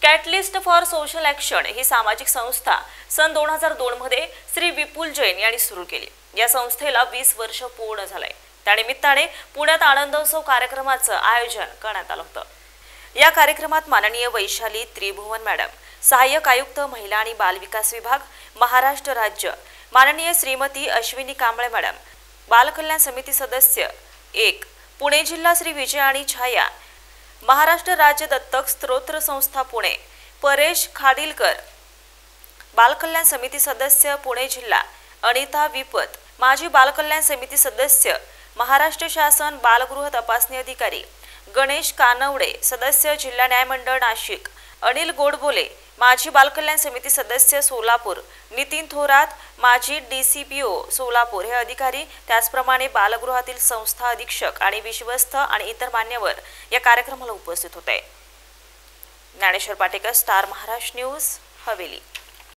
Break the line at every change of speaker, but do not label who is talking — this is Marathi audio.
कॅटलिस्ट फॉर सोशल ॲक्शन ही सामाजिक संस्था सन 2002 मध्ये श्री विपुल जैन यांनी सुरू केली। या संस्थेला 20 वर्ष पूर्ण झाले। त्यानिमित्ताने पुण्यात आनंदोत्सव कार्यक्रमाचं आयोजन करण्यात आलं होतं। या कार्यक्रमात माननीय वैशाली त्रिभुवन मॅडम, सहाय्यक आयुक्त महिला आणि बाल विकास विभाग, महाराष्ट्र राज्य, माननीय श्रीमती अश्विनी कांबळे मॅडम, बाल कल्याण समिती सदस्य 1, पुणे जिल्हा श्री विजय आणि छाया, महाराष्ट्र राज्य दत्तक स्तोत्र संस्था पुणे, परेश खाडिलकर, बाल कल्याण समिती सदस्य पुणे जिल्हा, अनिता विपत, माजी बाल कल्याण समिती सदस्य, महाराष्ट्र शासन बालगृह तपासणी अधिकारी, गणेश कानवडे, सदस्य जिल्हा न्यायमंडळ नाशिक, अनिल गोडबोले, माजी बाल कल्याण समिती सदस्य सोलापूर, नितीन थोरात, माजी DCPO सोलापूर हे अधिकारी, त्याचप्रमाणे बालगृहातील संस्था अधीक्षक आणि विश्वस्त आणि इतर मान्यवर या कार्यक्रमाला उपस्थित होते। Dnyaneshwar Patekar, star Maharashtra news, Haveli.